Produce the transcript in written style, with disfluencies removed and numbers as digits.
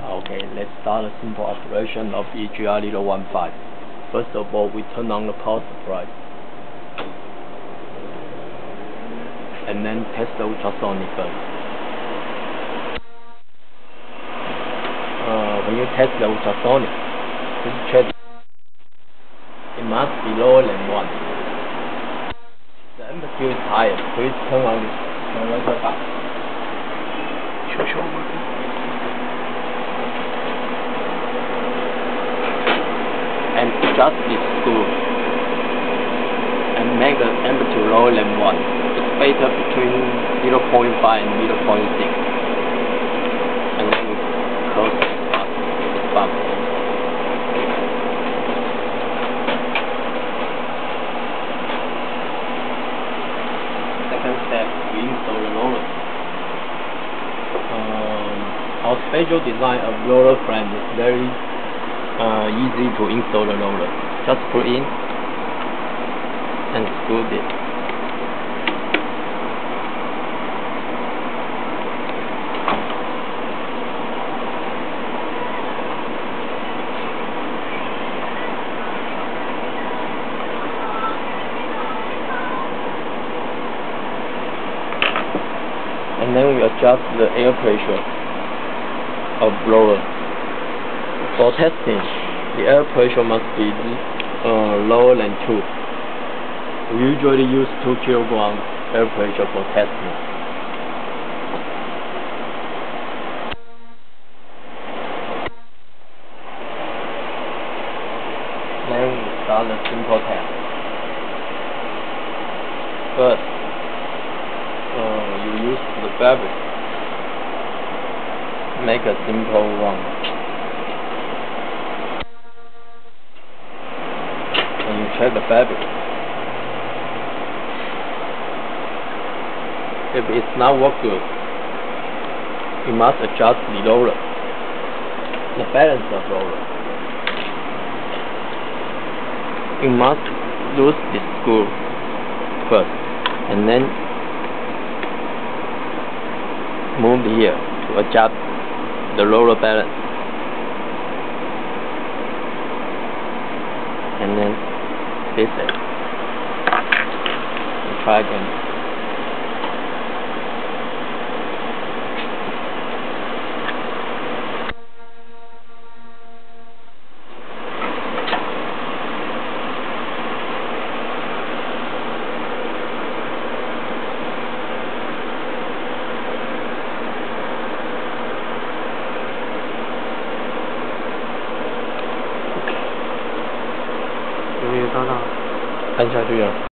Okay, let's start a simple operation of EGR015. First of all, we turn on the power supply. And then test the ultrasonic first. When you test the ultrasonic, please check. It must be lower than 1. The amplitude is higher. Please turn on the converter back. And adjust this screw and make the amplitude lower than 1. It's better between 0.5 and 0.6. And then we close this button. Second step, we install the roller. Our special design of roller frame is very easy to install the roller. Just put in and screw it. And then we adjust the air pressure of blower. For testing, the air pressure must be lower than 2. We usually use 2 kg air pressure for testing. Then we start the simple test. First, you use the fabric. Make a simple one. And you check the fabric. If it's not work good, you must adjust the roller, the balance of roller. You must loosen the screw first, and then move here to adjust the roller balance, and then fix it. And try again.看下去啊。